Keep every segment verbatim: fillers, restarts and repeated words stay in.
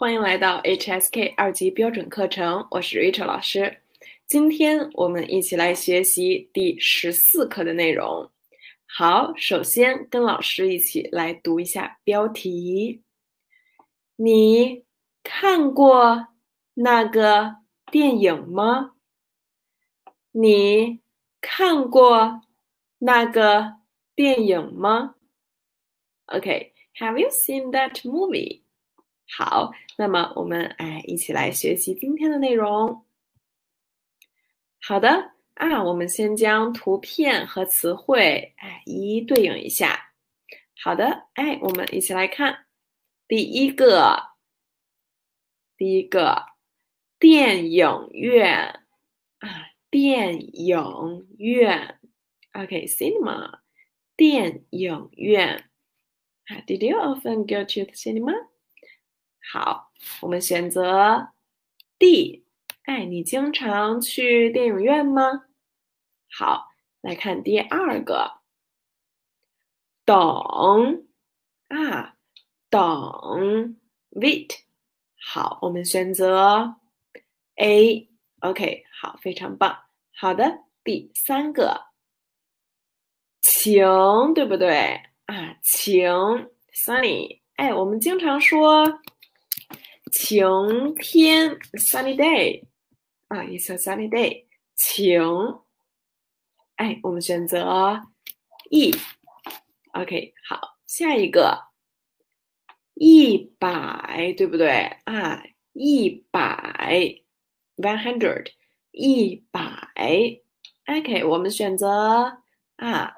欢迎来到 H S K 二级标准课程，我是 Rachel 老师。今天我们一起来学习第十四课的内容。好，首先跟老师一起来读一下标题。你看过那个电影吗？你看过那个电影吗？ Okay, have you seen that movie? 好，那么我们哎一起来学习今天的内容。好的啊，我们先将图片和词汇哎一一对应一下。好的，哎，我们一起来看第一个，第一个电影院啊，电影院 ，OK, cinema, 电影院啊 ，Did you often go to the cinema? 好，我们选择 D。哎，你经常去电影院吗？好，来看第二个，等啊，等 wait。好，我们选择 A。OK， 好，非常棒。好的，第三个，晴，对不对啊？晴 sunny。哎，我们经常说晴天 sunny day 啊 ，it's a sunny day 晴。哎，我们选择 E。OK， 好，下一个一百，对不对啊？一百 one hundred 一百。OK， 我们选择啊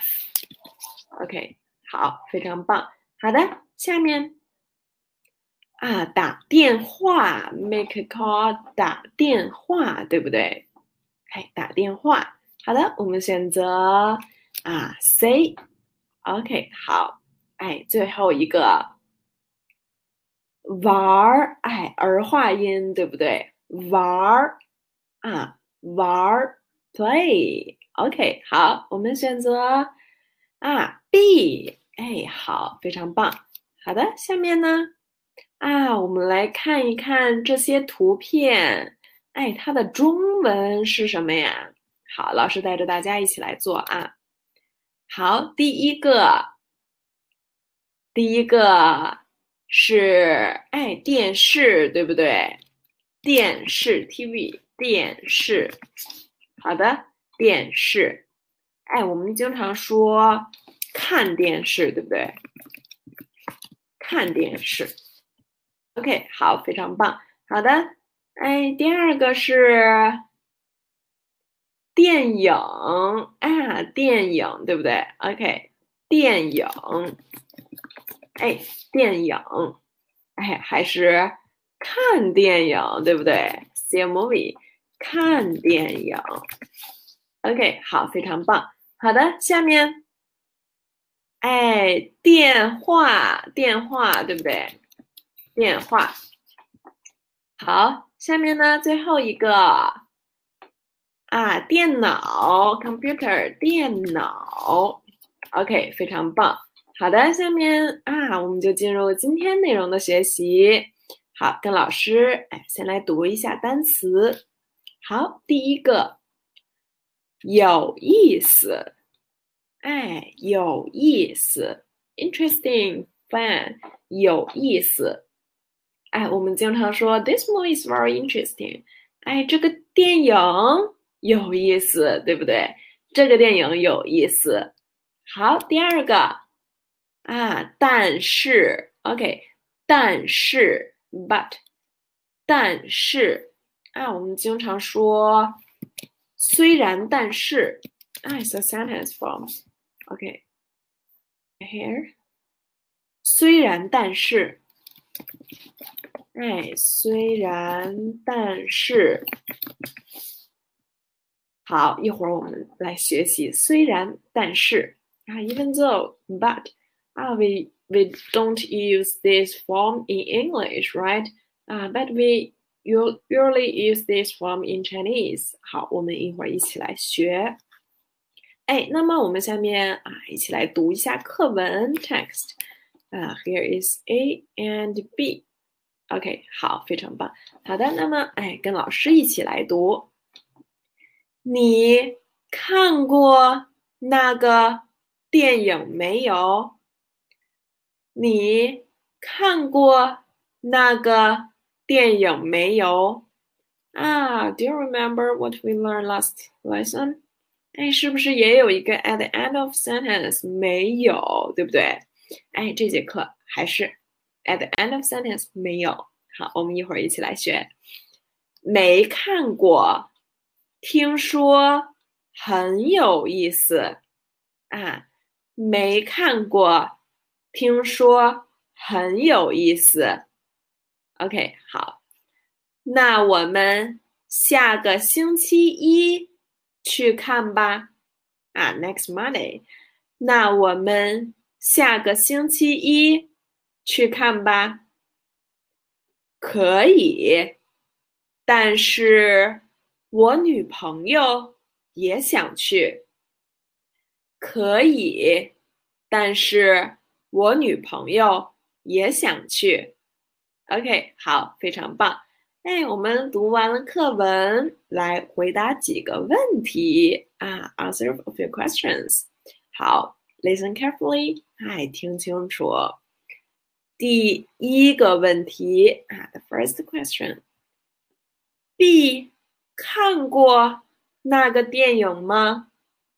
F。OK， 好，非常棒。好的，下面。啊，打电话 make a call 打电话，对不对？哎，打电话。好的，我们选择啊 C。OK， 好。哎，最后一个玩儿，哎，儿化音，对不对？玩儿啊，玩儿 play。OK， 好，我们选择啊 B。哎，好，非常棒。好的，下面呢？啊，我们来看一看这些图片，哎，它的中文是什么呀？好，老师带着大家一起来做啊。好，第一个，第一个是哎电视，对不对？电视 T V 电视，好的，电视。哎，我们经常说看电视，对不对？看电视。OK， 好，非常棒。好的，哎，第二个是电影啊，电影对不对 ？OK， 电影，哎，电影，哎，还是看电影对不对 ？See a movie， 看电影。OK， 好，非常棒。好的，下面，哎，电话，电话对不对？电话。好，下面呢，最后一个啊，电脑 computer 电脑 ，OK， 非常棒。好的，下面啊，我们就进入今天内容的学习。好，跟老师哎，先来读一下单词。好，第一个有意思，哎，有意思 ，interesting fun， 有意思。哎，我们经常说 this movie is very interesting。哎，这个电影有意思，对不对？这个电影有意思。好，第二个啊，但是 ，OK， 但是 but， 但是啊，我们经常说虽然但是，啊 ，it's a sentence form。OK，here， 虽然但是。哎，虽然，但是，好，一会儿我们来学习。虽然，但是啊 ，even though, but 啊，we we don't use this form in English, right? 啊 but we usually use this form in Chinese. 好，我们一会儿一起来学。哎，那么我们下面啊，一起来读一下课文 text。啊 ，here is A and B。 OK， 好，非常棒。好的，那么哎，跟老师一起来读。你看过那个电影没有？你看过那个电影没有？啊 ，Do you remember what we learned last lesson？ 哎，是不是也有一个 at the end of sentence 没有，对不对？哎，这节课还是 at the end of sentence 没有。好，我们一会儿一起来学。没看过，听说很有意思啊。没看过，听说很有意思。OK， 好，那我们下个星期一去看吧。啊，next Monday。那我们下个星期一去看吧。可以，但是我女朋友也想去。可以，但是我女朋友也想去。OK， 好，非常棒。哎，我们读完了课文，来回答几个问题啊 ，answer a few questions。好 ，listen carefully， 哎，听清楚。第一个问题啊 ，the first question。B 看过那个电影吗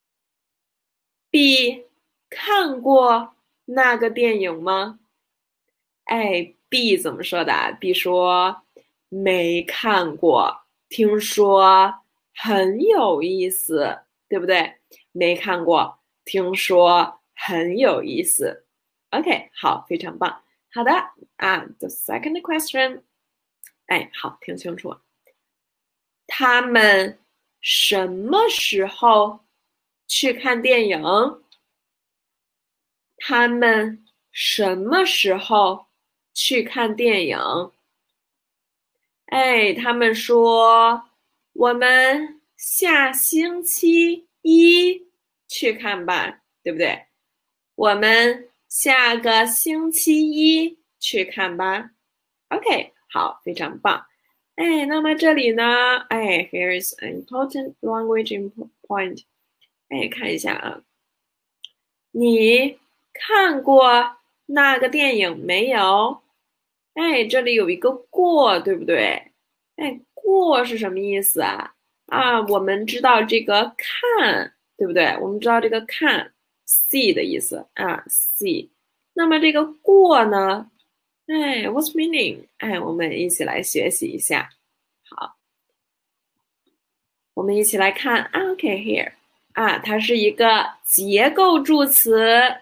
？B 看过那个电影吗？哎 ，B 怎么说的 ？B 说没看过，听说很有意思，对不对？没看过，听说很有意思。OK， 好，非常棒。好的啊 ，the second question， 哎，好，听清楚。他们什么时候去看电影？他们什么时候去看电影？哎，他们说我们下星期一去看吧，对不对？我们下个星期一去看吧。OK， 好，非常棒。哎，那么这里呢？哎 ，here is an important language point。哎，看一下啊，你看过那个电影没有？哎，这里有一个过，对不对？哎，过是什么意思啊？啊，我们知道这个看，对不对？我们知道这个看 see 的意思啊 see。那么这个过呢？哎，what's meaning？哎，我们一起来学习一下。好，我们一起来看啊 ，OK here 啊，它是一个结构助词。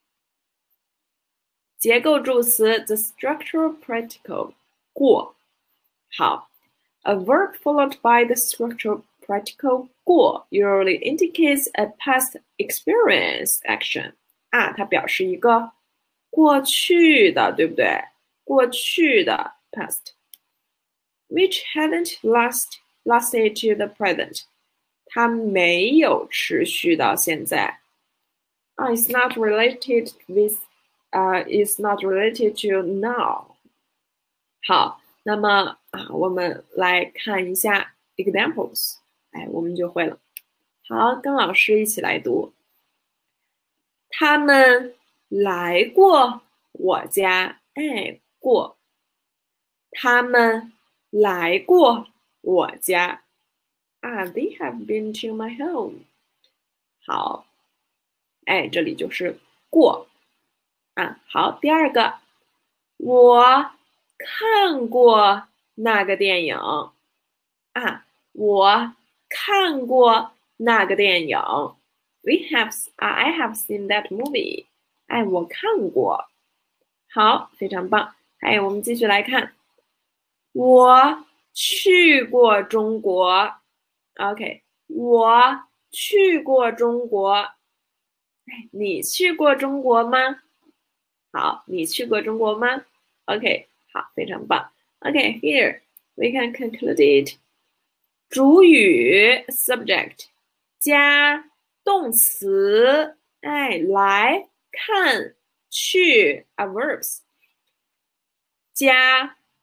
结构助词 the structural particle 过。好 A verb followed by the structural particle 过 usually indicates a past experience action 啊，它表示一个过去的，对不对？过去的 past which hadn't last lasted to the present 它没有持续到现在啊 it's not related with Uh, is not related to now. 好，那么啊，我们来看一下 examples， 哎，我们就会了。好，跟老师一起来读。他们来过我家，哎，过。他们来过我家。啊 ，They have been to my home。好，哎，这里就是过。啊，好，第二个，我看过那个电影啊，我看过那个电影。We have, I have seen that movie。哎，我看过。好，非常棒。哎，我们继续来看，我去过中国。OK， 我去过中国。哎，你去过中国吗？好，你去过中国吗 ？OK， 好，非常棒。OK，here、okay, we can conclude it。主语 subject 加动词，哎，来看去 are verbs 加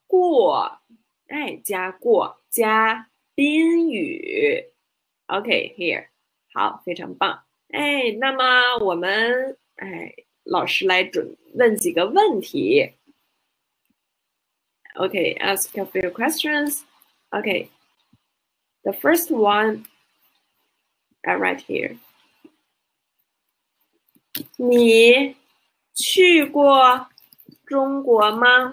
过，哎，加过加宾语。OK here， 好，非常棒。哎，那么我们哎，老师来准问几个问题。Okay, ask a few questions. Okay, the first one, uh, right here. 你去过中国吗？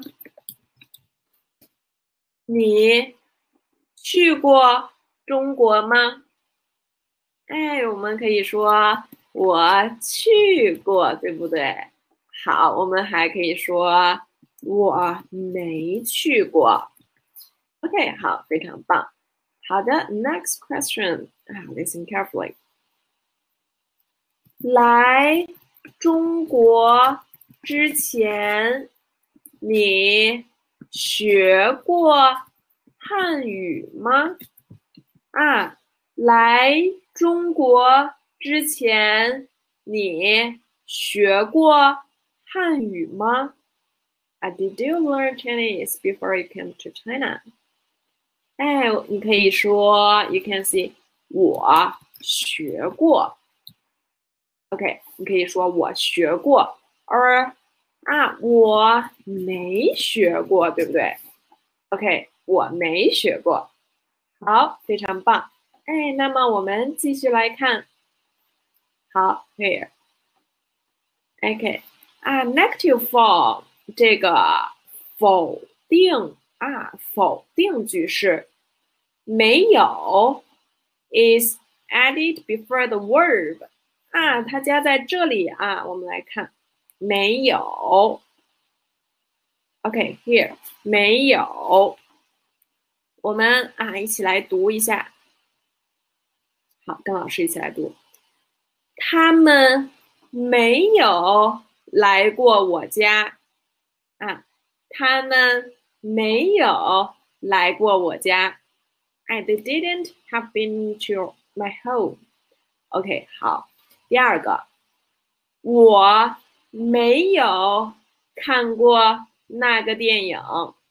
你去过中国吗？哎，我们可以说我去过，对不对？好，我们还可以说我没去过。OK， 好，非常棒。好的 ，next question，啊 ，listen carefully。来中国之前，你学过汉语吗？啊，来中国之前，你学过汉语吗？啊 ，Did you learn Chinese before you came to China？ 哎，你可以说 ，You can say 我学过。OK， 你可以说我学过，而啊我没学过，对不对 ？OK， 我没学过。好，非常棒。哎，那么我们继续来看。好 ，here。OK， 啊 ，negative form 这个否定啊否定句式没有 is added before the verb 啊，它加在这里啊，我们来看没有。OK，here、okay, 没有。我们啊一起来读一下。好，跟老师一起来读。他们没有来过我家啊，他们没有来过我家。哎 they didn't have been to my home. OK， 好。第二个，我没有看过那个电影。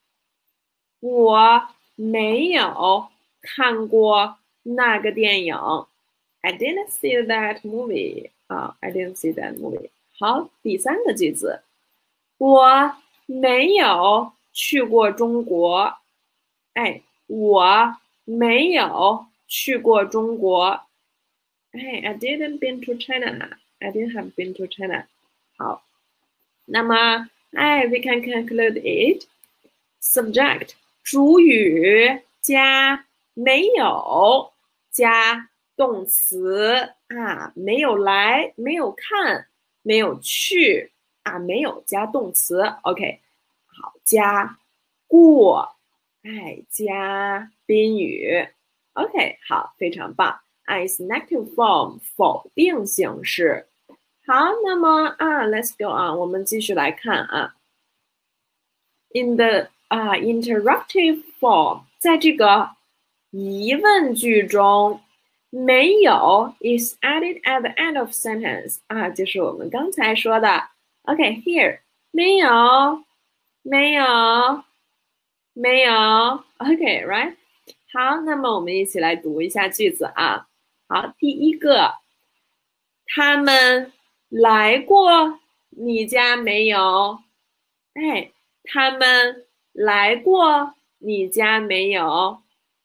我没有看过那个电影。I didn't see that movie. 啊、uh, I didn't see that movie. 好，第三个句子，我没有去过中国。哎，我没有去过中国。哎 I didn't been to China. I didn't have been to China. 好，那么哎 we can conclude it. Subject 主语加没有加动词啊，没有来，没有看，没有去啊，没有加动词。OK， 好，加过，哎，加宾语。OK， 好，非常棒。is negative form 否定形式。好，那么啊 ，Let's go on， 我们继续来看啊。In the 啊、uh, interrogative form， 在这个疑问句中，没有 is added at the end of sentence 啊，就是我们刚才说的。OK here 没有，没有，没有。OK right。好，那么我们一起来读一下句子啊。好，第一个，他们来过你家没有？哎，他们来过你家没有？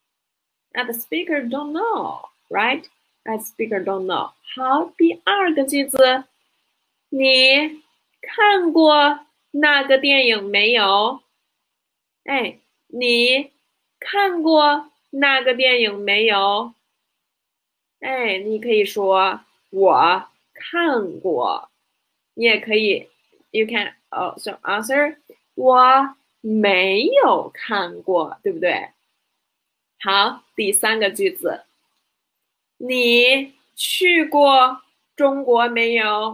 Now the speaker don't know, right? The speaker don't know. 好，第二个句子，你看过那个电影没有？哎，你看过那个电影没有？哎，你可以说我看过，你也可以 ，you can also answer 我没有看过，对不对？好，第三个句子，你去过中国没有？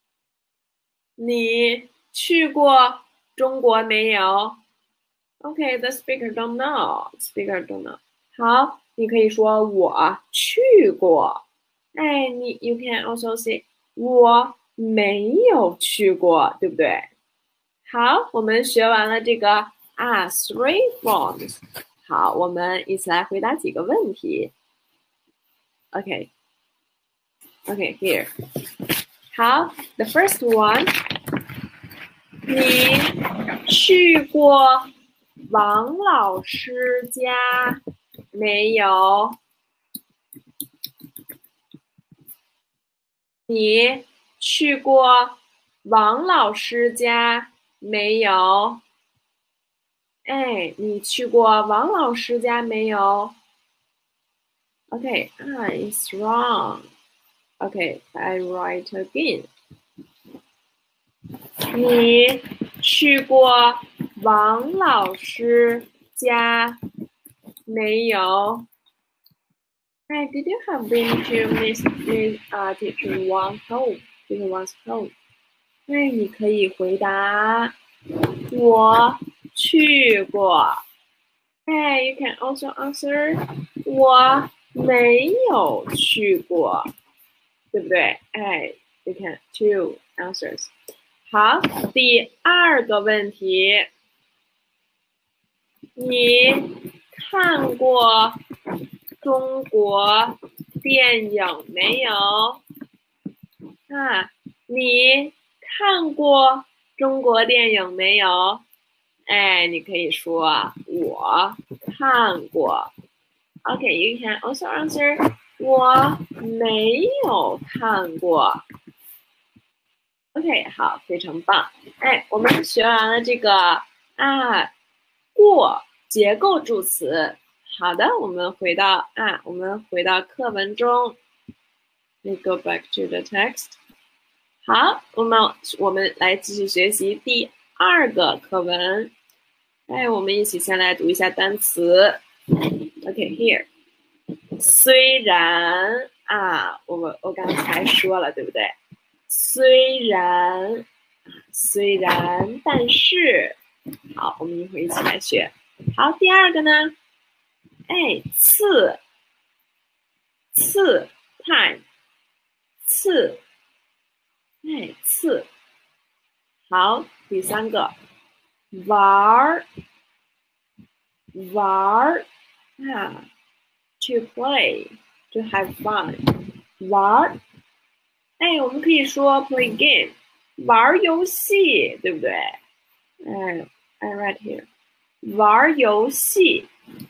你去过中国没有 ？OK, the speaker don't know. Speaker don't know. 好，你可以说我去过。哎，你 you can also say 我没有去过，对不对？好，我们学完了这个啊 three forms。好，我们一起来回答几个问题。OK，OK，、okay. okay, here。好 ，the first one， 你去过王老师家没有？你去过王老师家没有？哎，你去过王老师家没有 ？Okay, ah, it's wrong. Okay, I write again. 你去过王老师家没有？哎 ，Did you have been to Miss Miss 啊 Teacher Wang's home? Teacher Wang's home? 哎，你可以回答我去过。哎 ，You can also answer 我没有去过，对不对？哎 ，You can two answers。好，第二个问题，你看过中国电影没有？啊，你看过中国电影没有？哎，你可以说我看过。Okay, you can also answer 我没有看过。OK， 好，非常棒。哎，我们学完了这个啊过结构助词。好的，我们回到啊，我们回到课文中。We go back to the text。好，我们我们来继续学习第二个课文。哎，我们一起先来读一下单词。OK，here、okay, 虽然啊，我们我刚才说了，对不对？虽然，虽然，但是，好，我们一会儿一起来学。好，第二个呢？哎，次，次 time， 次，哎，次。好，第三个，玩儿，玩儿啊 ，to play， to have fun， 玩儿。哎，我们可以说 play game， 玩游戏，对不对？哎 ，I write here， 玩游戏，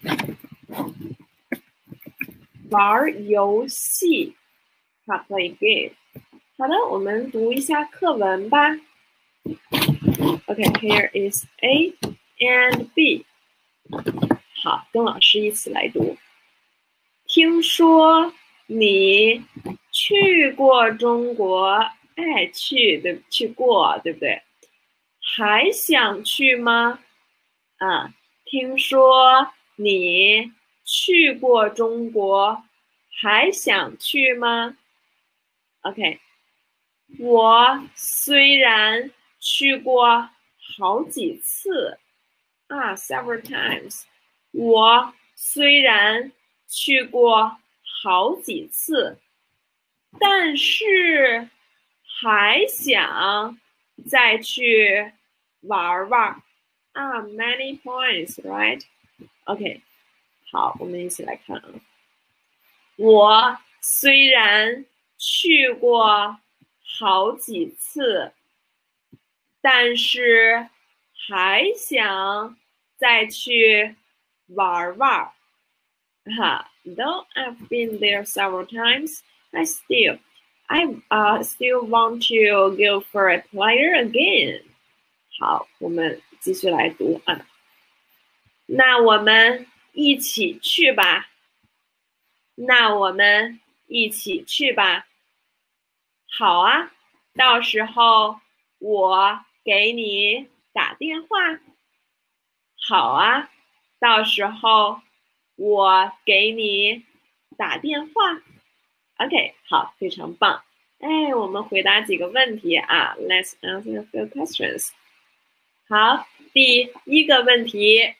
玩游戏，好 play game。好的，我们读一下课文吧。Okay, here is A and B。好，跟老师一起来读。听说你去过中国，哎，去对，去过，对不对？还想去吗？啊，听说你去过中国，还想去吗 ？OK， 我虽然去过好几次啊 ，several times， 我虽然去过好几次，但是还想再去玩玩啊 ，many points, right? OK， 好，我们一起来看啊。我虽然去过好几次，但是还想再去玩玩。哈 ，Though I've been there several times, I still, I uh still want to go for a player again. 好，我们继续来读啊。那我们一起去吧。那我们一起去吧。好啊，到时候我给你打电话。好啊，到时候我给你打电话。OK， 好，非常棒。哎，我们回答几个问题啊。Let's answer a few questions。好，第一个问题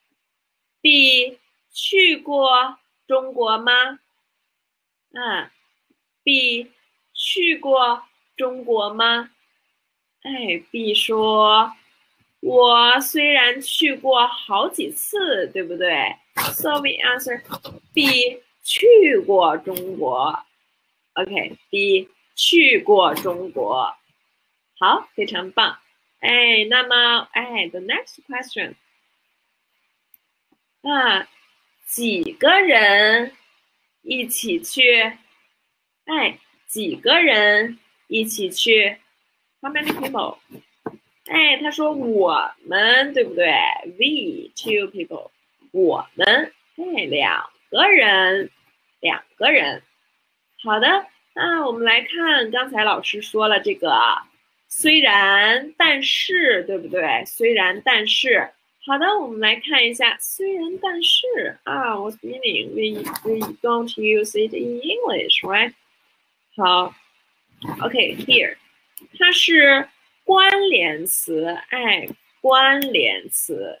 ，B 去过中国吗？啊 ，B 去过中国吗？哎 ，B 说我虽然去过好几次，对不对 ？So we answer B 去过中国。OK，B 去过中国。好，非常棒。哎，那么哎 ，the next question 啊，几个人一起去？哎，几个人一起去 ？How many people？ 哎，他说我们，对不对 ？We two people， 我们，哎，两个人，两个人。好的，那我们来看，刚才老师说了这个，虽然但是，对不对？虽然但是。好的，我们来看一下，虽然但是啊 ，What's meaning? We we don't use it in English, right? 好 ，OK, here， 它是关联词，哎，关联词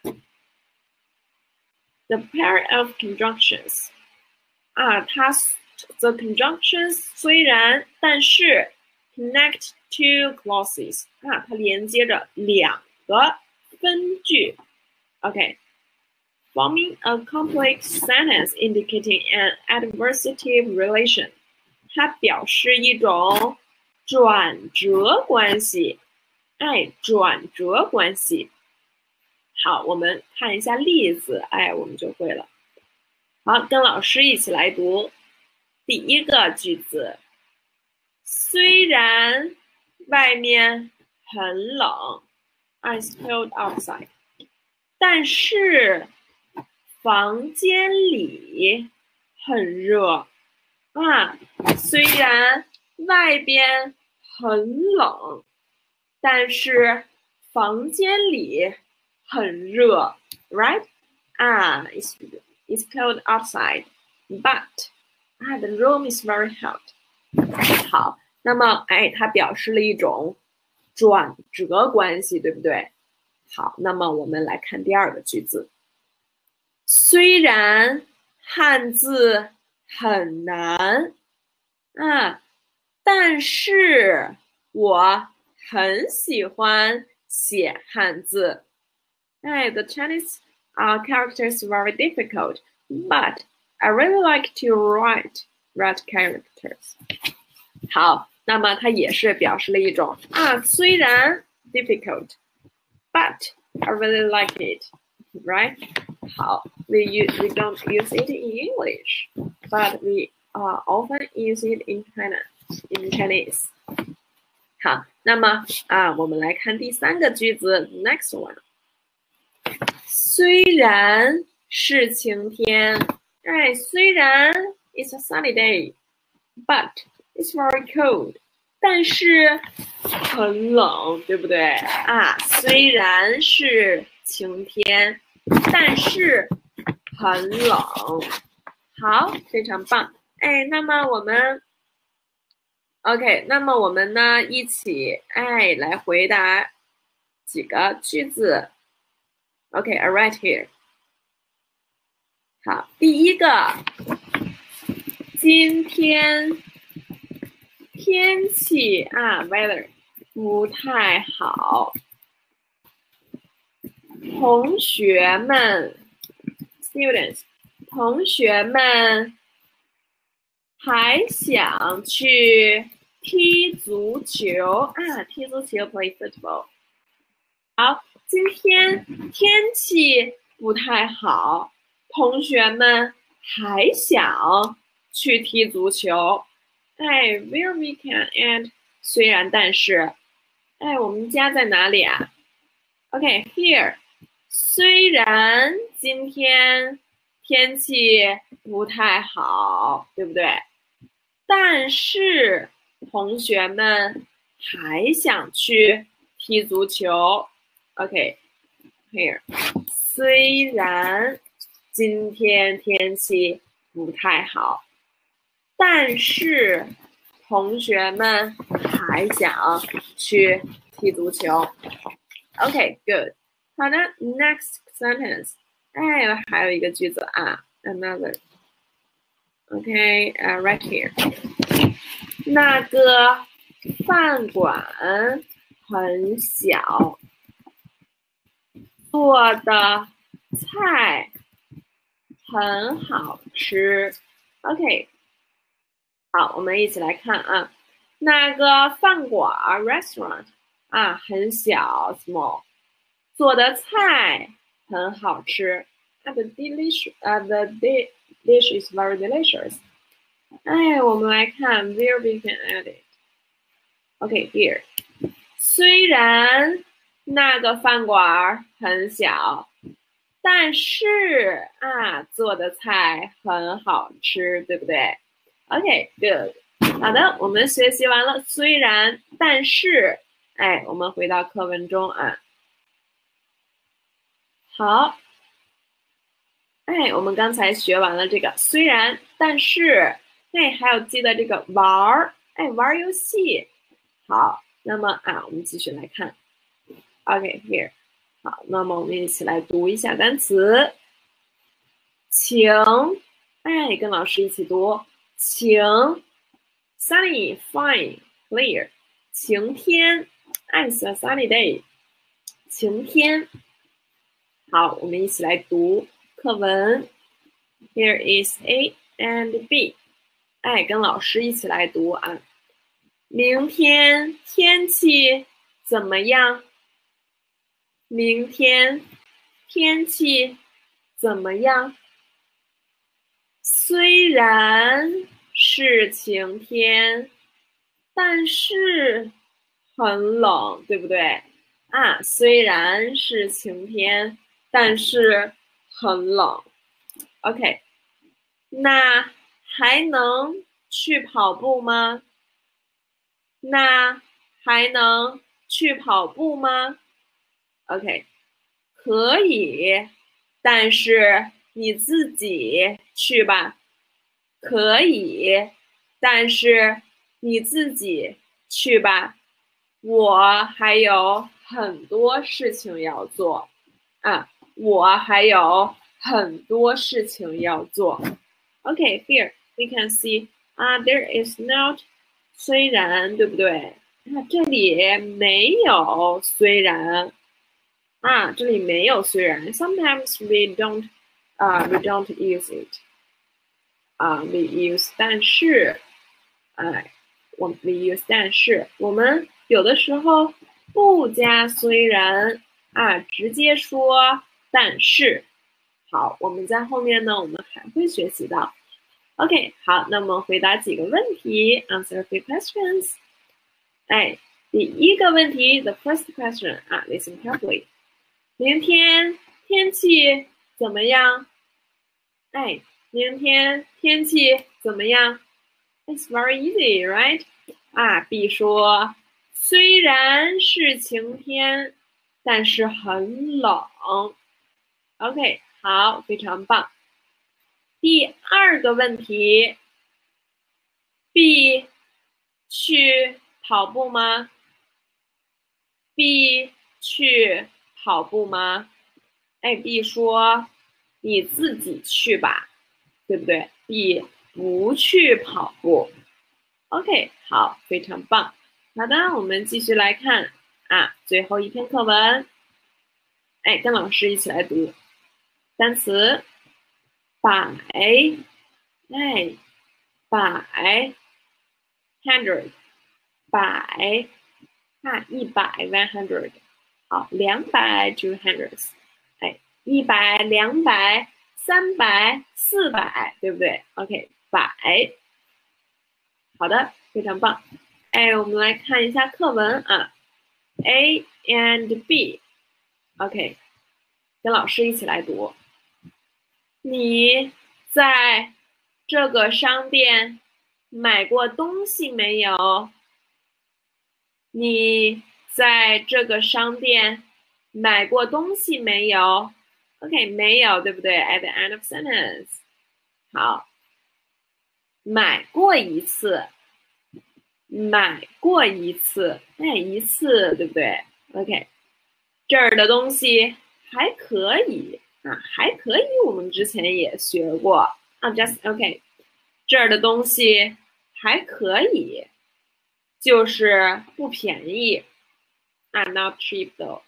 ，the pair of conjunctions， 啊，它 the conjunctions 虽然但是 connect two clauses， 啊，它连接着两个分句。Okay，forming a complex sentence indicating an adversative relation， 它表示一种转折关系，哎，转折关系。好，我们看一下例子，哎，我们就会了。好，跟老师一起来读第一个句子。虽然外面很冷 ，It's cold outside。但是房间里很热啊，虽然外边很冷，但是房间里很热 ，right？ 啊 ，it's it's cold outside, but 啊 the room is very hot。好，那么哎，它表示了一种转折关系，对不对？好，那么我们来看第二个句子。虽然汉字很难啊，但是我很喜欢写汉字。哎 ，the Chinese uh, characters very difficult, but I really like to write write characters. 好，那么它也是表示了一种啊，虽然 difficult。But I really like it, right? 好 we use we don't use it in English, but we uh, often use it in China, in Chinese. 好，那么啊，我们来看第三个句子 ，next one。虽然是晴天，哎，虽然 it's a sunny day, but it's very cold. 但是很冷，对不对啊？虽然是晴天，但是很冷。好，非常棒。哎，那么我们 ，OK， 那么我们呢一起哎来回答几个句子。OK，I write here。好，第一个，今天。天气啊 ，weather 不太好。同学们 ，students， 同学们还想去踢足球啊，踢足球 play football。好，今天天气不太好，同学们还想去踢足球。哎 ，where we can and 虽然但是，哎，我们家在哪里啊 ？OK here， 虽然今天天气不太好，对不对？但是同学们还想去踢足球。OK here， 虽然今天天气不太好。但是同学们还想去踢足球。OK, good. 好的 ，next sentence. 哎，还有一个句子啊 ，another. OK, uh, right here. 那个饭馆很小。 做的菜很好吃。OK， 好，我们一起来看啊，那个饭馆 restaurant 啊，很小 small， 做的菜很好吃。啊 the delicious 啊 the dish is very delicious。哎，我们来看 where we can add it。OK here， 虽然那个饭馆很小，但是啊，做的菜很好吃，对不对 ？OK good。好的，我们学习完了，虽然，但是，哎，我们回到课文中啊。好，哎，我们刚才学完了这个，虽然，但是，哎，还要记得这个玩儿，哎，玩游戏。好，那么啊，我们继续来看。OK here， 好，那么我们一起来读一下单词，请，哎，跟老师一起读，请 ，sunny fine clear， 晴天 ，it's a sunny day， 晴天。好，我们一起来读课文。Here is A and B， 哎，跟老师一起来读啊。明天天气怎么样？明天天气怎么样？虽然是晴天，但是很冷，对不对？啊，虽然是晴天，但是很冷。OK， 那还能去跑步吗？那还能去跑步吗 ？OK， 可以，但是你自己去吧。可以，但是你自己去吧。我还有很多事情要做啊，我还有很多事情要做。Okay, here we can see, ah, there is not 虽然，对不对？啊，这里没有虽然啊，这里没有虽然。Sometimes we don't, 啊、uh, we don't use it. 啊、uh, we use 但是，哎，我 we use 但是，我们有的时候不加虽然啊，直接说但是。好，我们在后面呢，我们还会学习到。OK， 好，那么回答几个问题 ，answer a few questions。哎，第一个问题 ，the first question 啊 ，listen carefully。明天天气怎么样？哎，明天天气怎么样 ？It's very easy, right？ 啊 ，B 说，虽然是晴天，但是很冷。OK， 好，非常棒。第二个问题 ，B 去跑步吗 ？B 去跑步吗？哎 ，B 说你自己去吧，对不对 ？B 不去跑步。OK， 好，非常棒。好的，我们继续来看啊，最后一篇课文。哎，跟老师一起来读单词。百，哎，百 hundred， 百啊，一百 one hundred， 好，两百 two hundreds， 哎，一百、两百、三百、四百，对不对 ？OK， 百，好的，非常棒。哎，我们来看一下课文啊 ，A and B，OK， 跟老师一起来读。你在这个商店买过东西没有？你在这个商店买过东西没有 ？OK， 没有，对不对 ？At the end of sentence， 好，买过一次，买过一次，哎，一次，对不对 ？OK， 这儿的东西还可以。啊，还可以，我们之前也学过啊。Just OK， 这儿的东西还可以，就是不便宜啊。Not cheap though。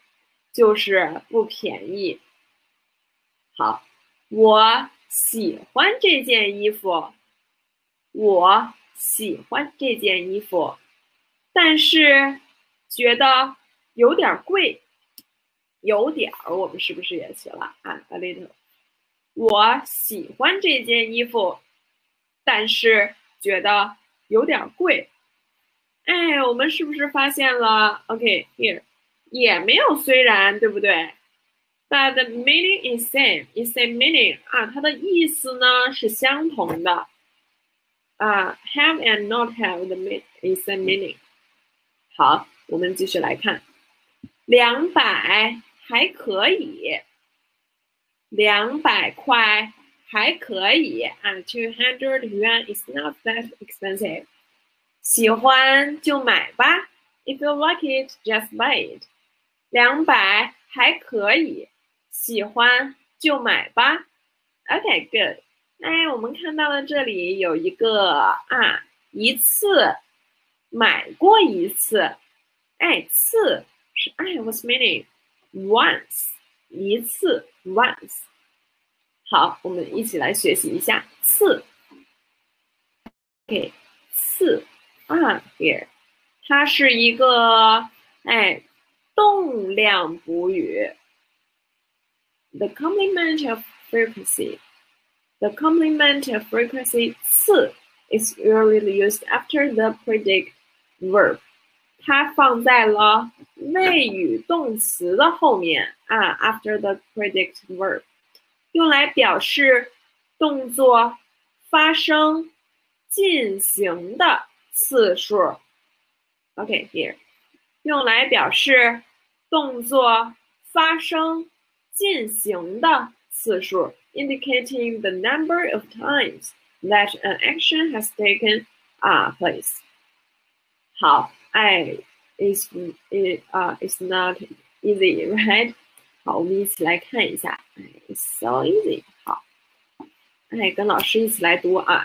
就是不便宜。好，我喜欢这件衣服，我喜欢这件衣服，但是觉得有点贵，有点儿，我们是不是也学了啊 ？A little。我喜欢这件衣服，但是觉得有点贵。哎，我们是不是发现了 ？OK here 也没有虽然，对不对 ？But the meaning is same, is same meaning 啊，它的意思呢是相同的。啊 ，have and not have the mean is same meaning。好，我们继续来看，两百还可以，两百块还可以啊 ，two hundred yuan is not that expensive。喜欢就买吧 ，If you like it, just buy it。两百还可以，喜欢就买吧。OK, good。哎，我们看到了这里有一个啊，一次买过一次，哎，次是哎 ，what's meaning? Once 一次 once。好，我们一起来学习一下次。OK， 次。啊 ，here， 它是一个哎动量补语。The complement of frequency, the complement of frequency 次 is usually used after the predict verb。它放在了谓语动词的后面啊 ，after the predict verb， 用来表示动作发生进行的次数 ，OK here， 用来表示动作发生进行的次数 ，indicating the number of times that an action has taken a place。好，哎 ，is it 啊、uh, is not easy, right？ 好，我们一起来看一下，哎 ，it's so easy。好，哎，跟老师一起来读啊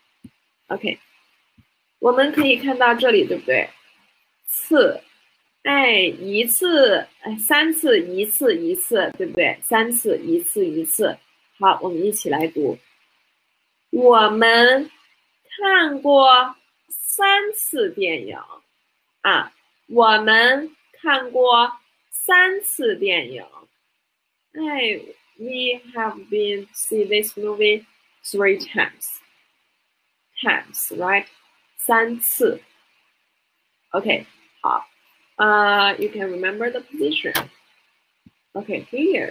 ，OK。我们可以看到这里，对不对？次，哎，一次，哎，三次，一次，一次，对不对？三次，一次，一次。好，我们一起来读。我们看过三次电影啊，我们看过三次电影。哎 ，We have been see this movie three times. Times, right? 三次 ，OK， 好，呃、uh, ，you can remember the position. OK, here,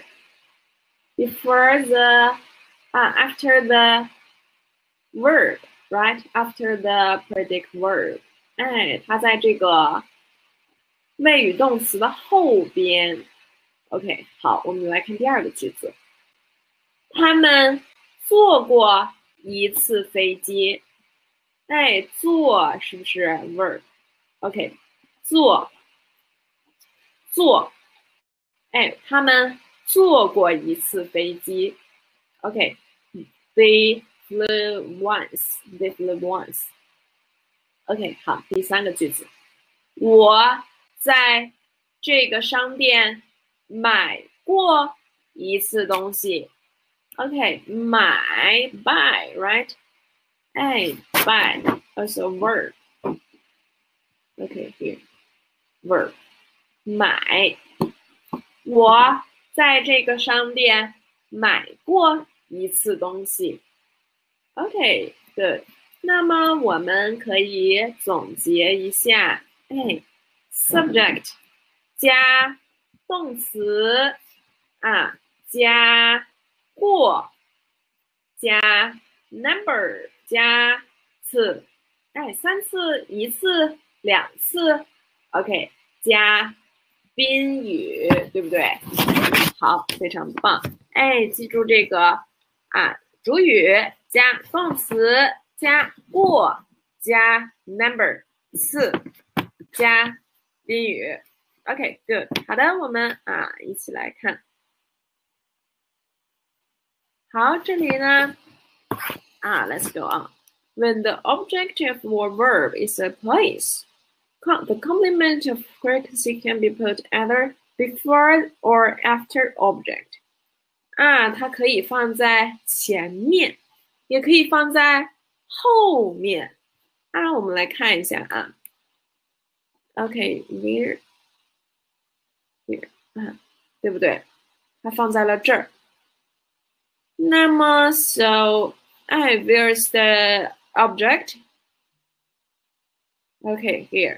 before the, 啊、uh, after the verb, right? After the predict verb， 哎，它在这个谓语动词的后边。OK， 好，我们来看第二个句子，他们坐过一次飞机。哎，坐是不是 verb？OK， 坐，坐，哎，他们坐过一次飞机。OK，they flew once. They flew once. OK， 好，第三个句子，我在这个商店买过一次东西。OK， 买 buy, right？ 哎 ，buy also verb. OK, here, verb. 买，我在这个商店买过一次东西。OK, good. 那么我们可以总结一下，哎 ，subject 加动词啊，加过，加 number 加次，哎，三次、一次、两次 ，OK， 加宾语，对不对？好，非常棒。哎，记住这个啊，主语加动词加过加 number 次加宾语。OK, good. 好的，我们啊一起来看。好，这里呢啊 ，Let's go on. When the object of or verb is a place, the complement of frequency can be put either before or after object 啊，它可以放在前面，也可以放在后面啊。我们来看一下啊。OK，where here 啊，对不对？它放在了这儿。那么 so 哎 where's the object? OK here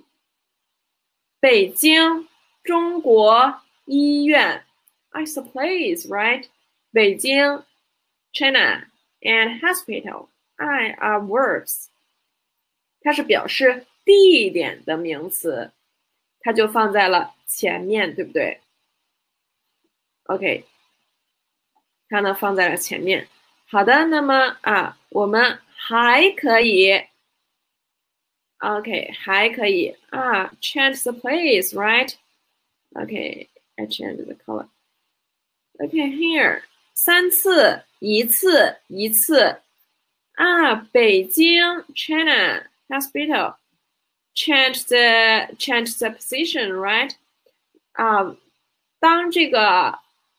北京中国医院 It's a place, right? 北京 China and hospital I are verbs 它是表示地点的名词，它就放在了前面，对不对 ？OK， 它呢放在了前面。好的，那么啊，我们还可以 ，OK， 还可以啊 ，change the place, right? OK, I change the color. OK, here 三次，一次，一次啊，北京 China Hospital change the change the position, right? 啊，当这个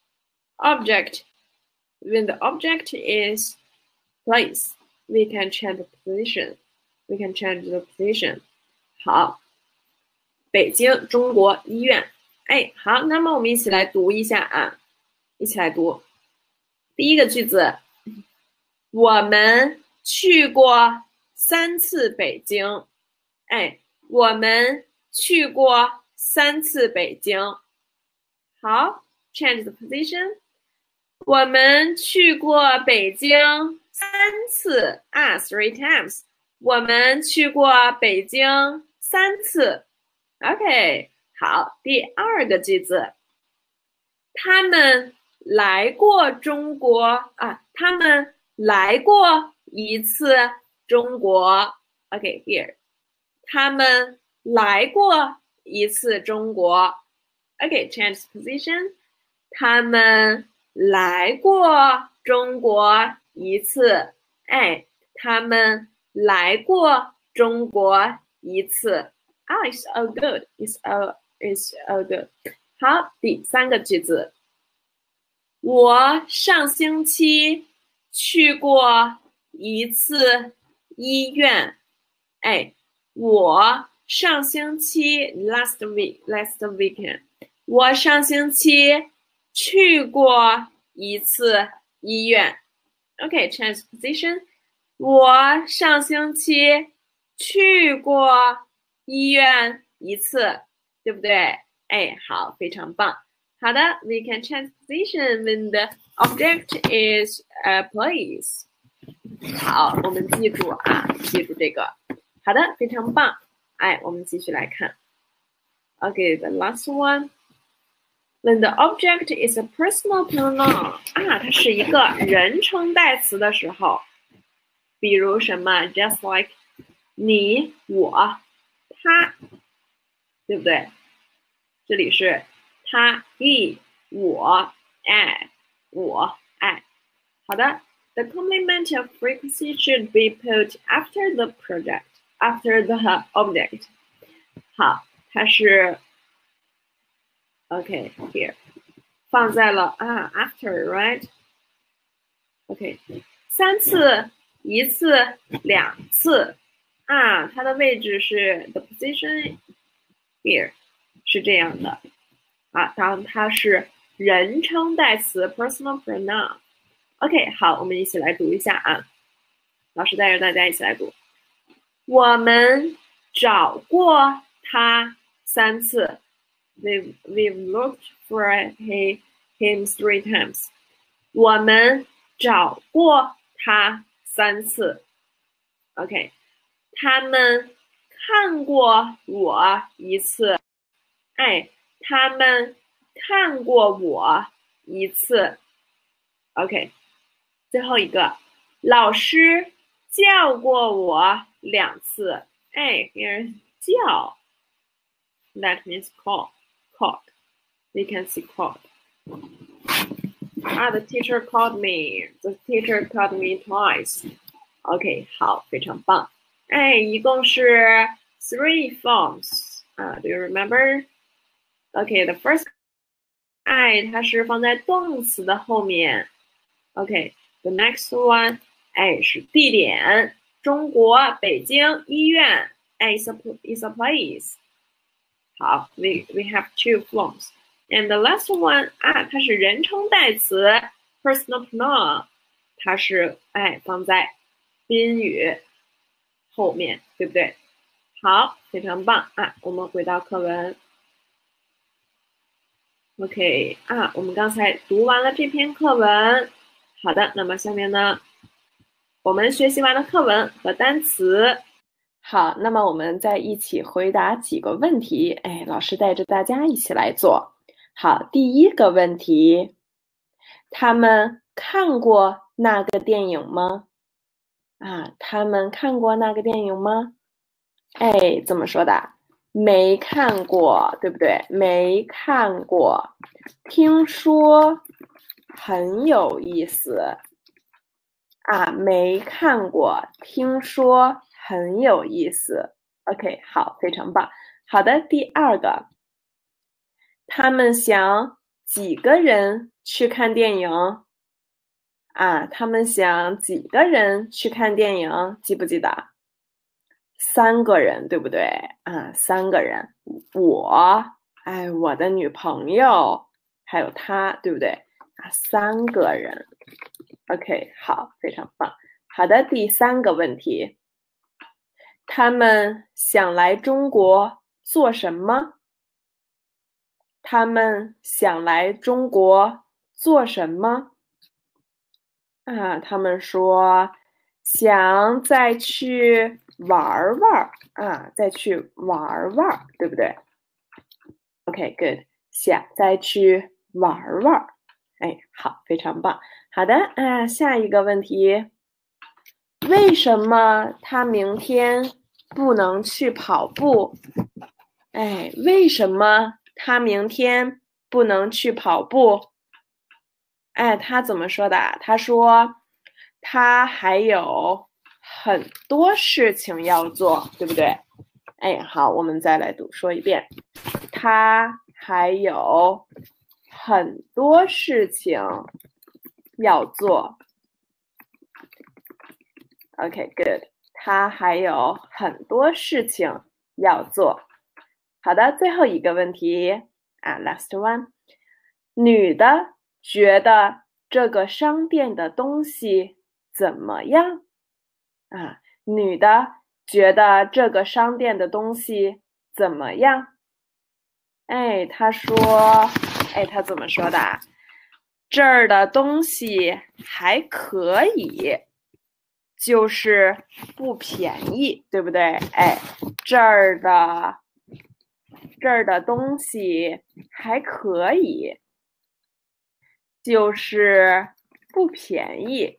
object when the object is place, we can change the position. We can change the position. 好，北京中国医院。哎，好，那么我们一起来读一下啊，一起来读。第一个句子，我们去过三次北京。哎，我们去过三次北京。好 ，change the position. 我们去过北京三次啊 ，three times。我们去过北京三次。OK， 好，第二个句子，他们来过中国啊，他们来过一次中国。OK here， 他们来过一次中国。OK change position， 他们来过中国一次。哎，他们来过中国一次。啊 ，it's all good, it's all, it's all good。好，第三个句子。我上星期去过一次医院。哎，我上星期 last week last weekend， 我上星期去过一次医院。OK, change position。我上星期去过医院一次，对不对？哎，好，非常棒。好的 ，we can change position when the object is a place。好，我们记住啊，记住这个。好的，非常棒。哎，我们继续来看。Okay, the last one. When the object is a personal pronoun 啊，它是一个人称代词的时候，比如什么 ，just like 你、我、他，对不对？这里是他、he、我、I、我、I。好的 ，the complement of frequency should be put after the project, after the object。好，它是 OK here 放在了啊 after right OK 三次一次两次啊它的位置是 the position here 是这样的啊当它是人称代词 personal pronoun OK 好我们一起来读一下啊老师带着大家一起来读我们找过他三次We've, we've looked for he, him three times. 我们找过他三次。OK， 他们看过我一次。哎，他们看过我一次。OK， 最后一个，老师叫过我两次。哎 ，here 叫 ，that means call.Called. We can see called. Ah, the teacher called me. The teacher called me twice. OK, 好，非常棒。哎，一共是 three forms. 啊、uh, ，Do you remember? OK，the first I 它是放在动词的后面。OK，the next one， 哎是地点，中国北京医院，哎 is a is a place。好 ，we we have two forms。And the last one 啊，它是人称代词 personal pronoun， 它是哎放在宾语后面，对不对？好，非常棒啊！我们回到课文。OK 啊，我们刚才读完了这篇课文。好的，那么下面呢，我们学习完了课文和单词。好，那么我们再一起回答几个问题。哎，老师带着大家一起来做。好，第一个问题，他们看过那个电影吗？啊，他们看过那个电影吗？哎，怎么说的？没看过，对不对？没看过，听说很有意思啊，没看过，听说很有意思。OK， 好，非常棒。好的，第二个，他们想几个人去看电影？啊，他们想几个人去看电影？记不记得？三个人，对不对？啊，三个人，我，哎，我的女朋友，还有他，对不对？啊，三个人。OK， 好，非常棒。好的，第三个问题，他们想来中国做什么？他们想来中国做什么？啊，他们说想再去玩玩啊，再去玩玩，对不对 ？OK，good， 想再去玩玩。哎，好，非常棒。好的，啊，下一个问题，为什么他明天不能去跑步？哎，为什么他明天不能去跑步？哎，他怎么说的？他说他还有很多事情要做，对不对？哎，好，我们再来读说一遍，他还有很多事情要做。OK，good， 他还有很多事情要做。好的，最后一个问题啊 ，last one， 女的觉得这个商店的东西怎么样？啊，女的觉得这个商店的东西怎么样？哎，她说，哎，她怎么说的？这儿的东西还可以，就是不便宜，对不对？哎，这儿的这儿的东西还可以，就是不便宜。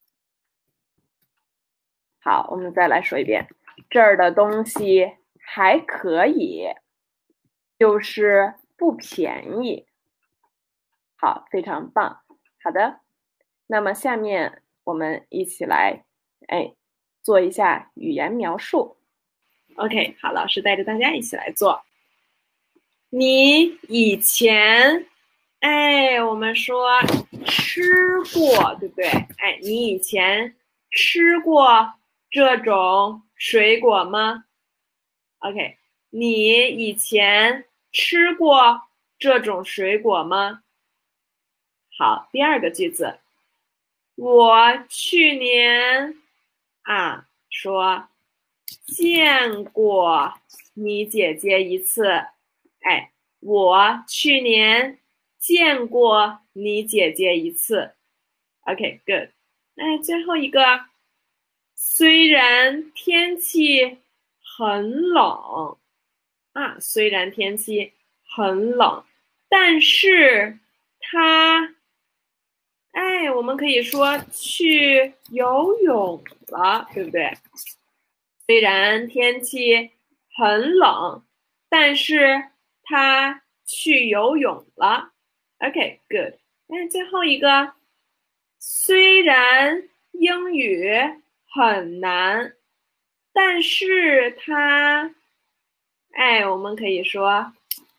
好，我们再来说一遍，这儿的东西还可以，就是不便宜。好，非常棒。好的，那么下面我们一起来，哎，做一下语言描述。OK， 好，老师带着大家一起来做。你以前，哎，我们说吃过，对不对？哎，你以前吃过这种水果吗 ？OK， 你以前吃过这种水果吗？好，第二个句子，我去年啊说见过你姐姐一次，哎，我去年见过你姐姐一次。OK，good。哎，最后一个，虽然天气很冷啊，虽然天气很冷，但是它，哎，我们可以说去游泳了，对不对？虽然天气很冷，但是他去游泳了。OK，good。那最后一个，虽然英语很难，但是他，哎，我们可以说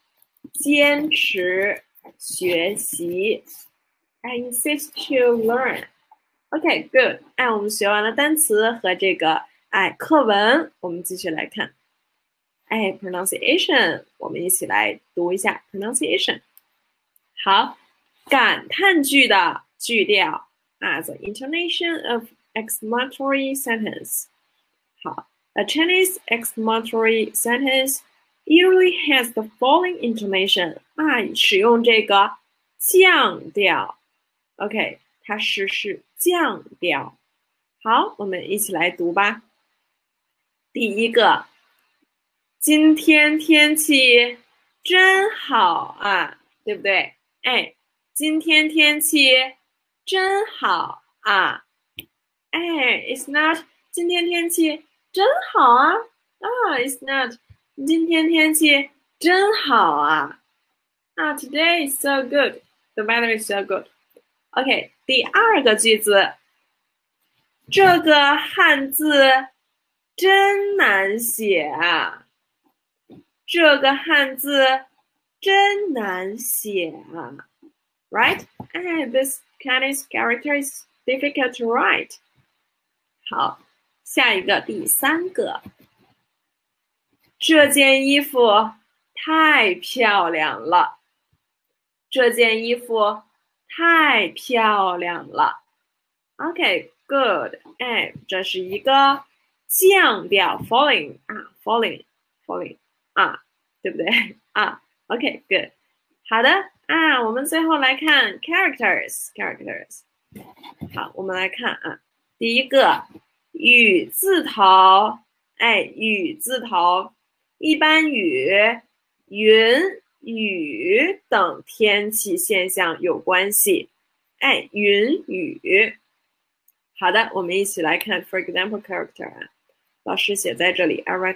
坚持学习。I insist to learn. Okay, good. 哎，我们学完了单词和这个哎课文，我们继续来看。哎 ，pronunciation， 我们一起来读一下 pronunciation。好，感叹句的句调啊 ，the intonation of exclamatory sentence。好 ，a Chinese exclamatory sentence usually has the following intonation 啊，使用这个降调。OK， 它是是降调。好，我们一起来读吧。第一个，今天天气真好啊，对不对？哎，今天天气真好啊！哎 ，It's not 今天天气真好啊！啊 ，It's not 今天天气真好啊！啊 ，Today is so good. The weather is so good. OK， 第二个句子，这个汉字真难写啊！这个汉字真难写啊 ，right? And this Chinese character is difficult to write. 好，下一个第三个，这件衣服太漂亮了。这件衣服太漂亮了。OK, good. 哎，这是一个降调 falling 啊 falling falling 啊，对不对啊 ？OK, good. 好的啊，我们最后来看 characters characters。好，我们来看啊，第一个雨字头，哎，雨字头，一般与云、雨等天气现象有关系。哎，云雨。好的，我们一起来看 for example character 啊，老师写在这里 I write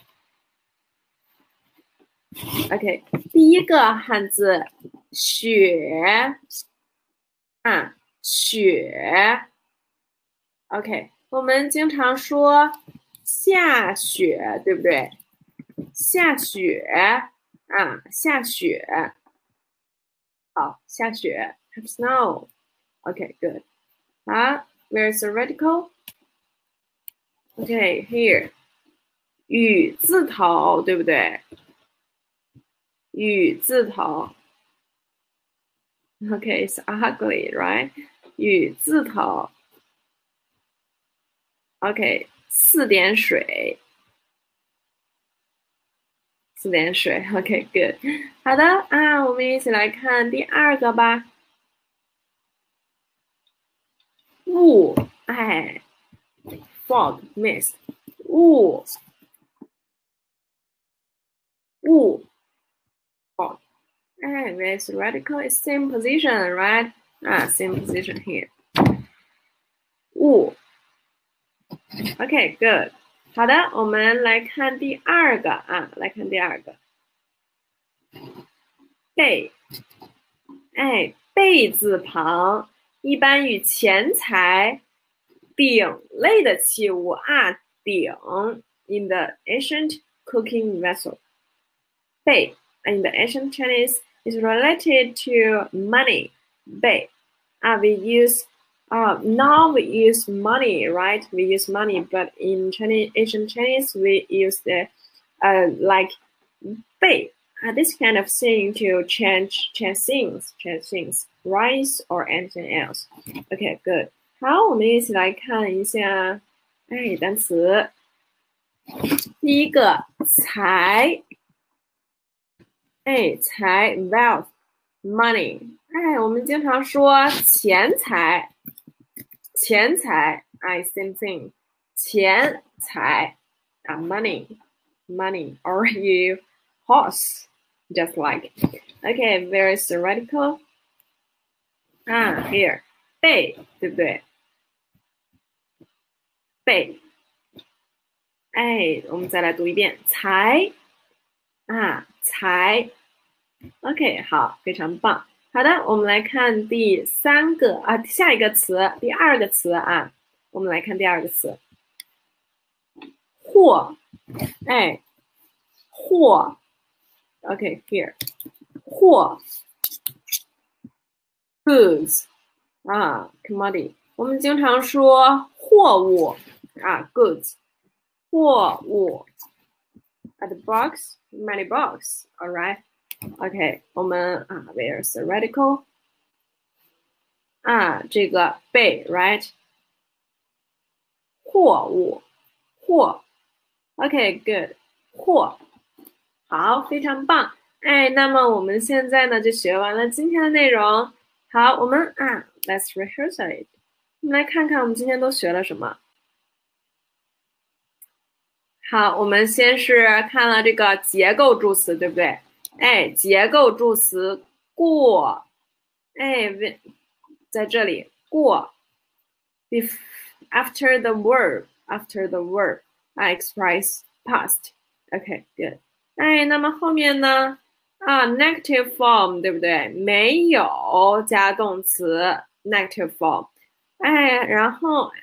here。OK， 第一个汉字雪啊，雪。OK， 我们经常说下雪，对不对？下雪啊，下雪。好，下雪 have snow。OK, good. 好 ，where's the radical? OK, here. 雨字头，对不对？雨字头。OK, it's ugly, right? 雨字头。OK, 四点水。四点水 OK, good. 好的啊，我们一起来看第二个吧。雾，哎 ，fog, mist, 雾，雾 ，fog. 哎 ，with radical is same position, right? 啊 ，same position here. 雾 ，OK, good. 好的，我们来看第二个啊，来看第二个。贝，哎，贝字旁一般与钱财、鼎类的器物啊，鼎 in the ancient cooking vessel. 贝 in the ancient Chinese is related to money. 贝啊 we use uh now we use money, right? We use money, but in Chinese ancient Chinese we use the uh like 贝 uh, this kind of thing to change change things, change things, rice or anything else. Okay, good. 好，我们一起来看一下，哎，单词。第一个财，哎，财 wealth money， 哎，我们经常说钱财，钱财，哎 same thing， 钱财啊 money money or you horse just like okay very theoretical 啊 here 贝对不对？贝，哎，我们再来读一遍财啊财 OK 好，非常棒。好的，我们来看第三个啊，下一个词，第二个词啊，我们来看第二个词，货，哎，货 ，OK here， 货 goods 啊 commodity， 我们经常说货物啊 goods 货物 at the box many box alright OK 我们啊 there's a radical 啊这个被 right 货物货 OK good 货好非常棒哎那么我们现在呢就学完了今天的内容好我们啊 let's rehearse it 我们来看看我们今天都学了什么好我们先是看了这个结构助词对不对哎结构助词过哎在这里过 after the verb after the verb I express past OK good 哎那么后面呢啊 negative form 对不对没有加动词 negative form 哎然后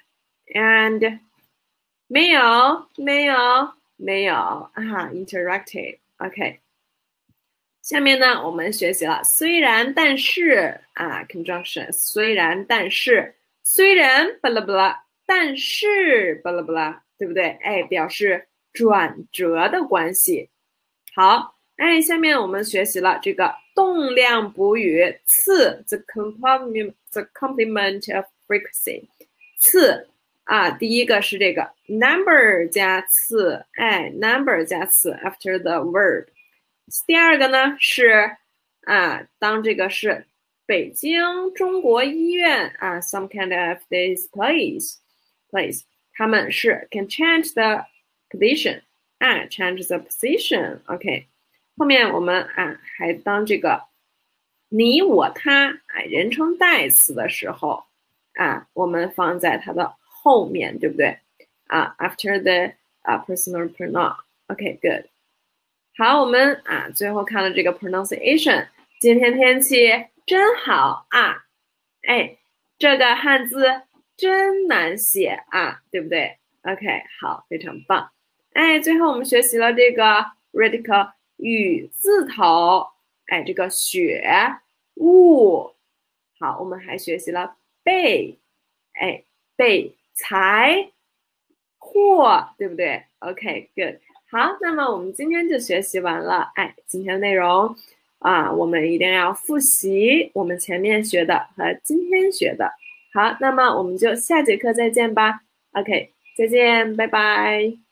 and 没有没有没有啊 interactive OK 下面呢我们学习了虽然但是啊 conjunction 虽然但是虽然巴拉巴拉但是巴拉巴拉对不对哎表示转折的关系好哎下面我们学习了这个动量补语次 the complement the complement of frequency 次啊第一个是这个 number 加次哎 number 加次 after the verb第二个呢是啊，当这个是北京中国医院啊 ，some kind of this place place， 他们是 can change the position 啊 ，change the position，OK， 后面我们啊还当这个你我他啊人称代词的时候啊，我们放在它的后面，对不对？啊 ，after the 啊 personal pronoun，OK good。好，我们啊最后看了这个 pronunciation， 今天天气真好啊，哎，这个汉字真难写啊，对不对 ？OK， 好，非常棒。哎，最后我们学习了这个 radical 雨字头，哎，这个雪雾，好，我们还学习了被，哎，被财货，对不对 ？OK，good。好，那么我们今天就学习完了。哎，今天的内容啊，我们一定要复习我们前面学的和今天学的。好，那么我们就下节课再见吧。OK，再见，拜拜。